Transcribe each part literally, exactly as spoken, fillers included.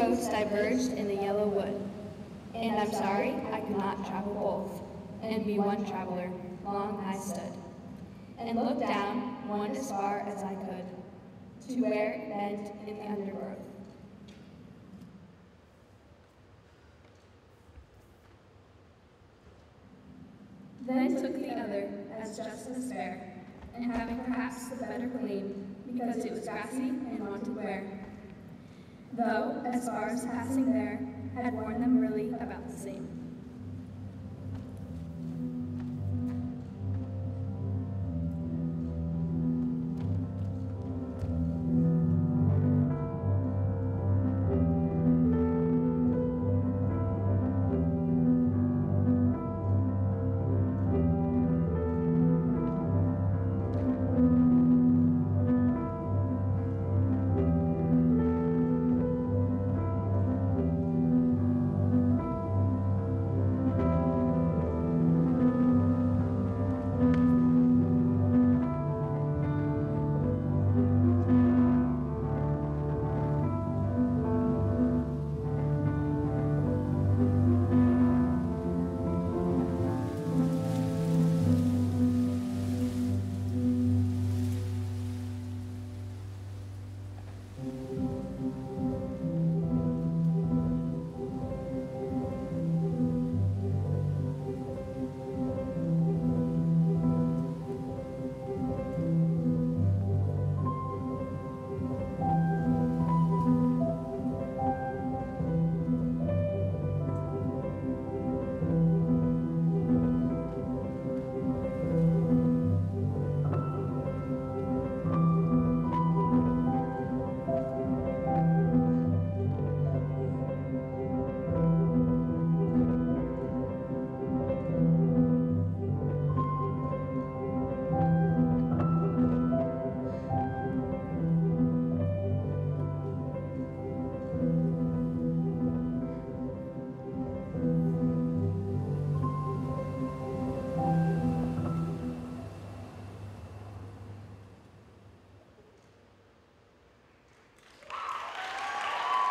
roads diverged in the yellow wood, and I'm sorry I could not travel both, and be one traveler. Long I stood, and looked down, one as far as I could, to where it bent in the undergrowth. Then took the other as just as fair, and having perhaps the better claim, because it was grassy and wanted wear. Though, as far as passing there, had worn them really about the same.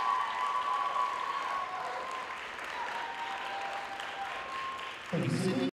Thank you, Sydney.